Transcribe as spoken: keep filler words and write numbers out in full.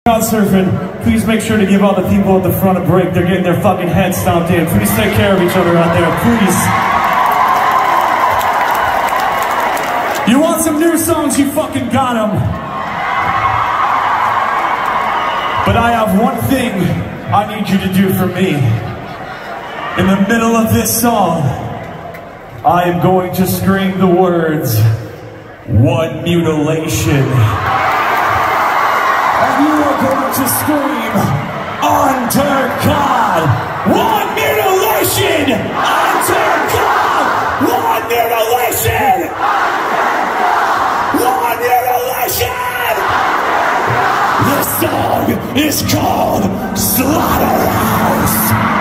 Crowd surfing, please make sure to give all the people at the front a break. They're getting their fucking heads stomped in. Please take care of each other out there, please. You want some new songs, you fucking got them. But I have one thing I need you to do for me. In the middle of this song, I am going to scream the words, "One mutilation." And you are going to scream, "Under God, one mutilation! Under God, one mutilation! One mutilation!" This song is called Slaughterhouse.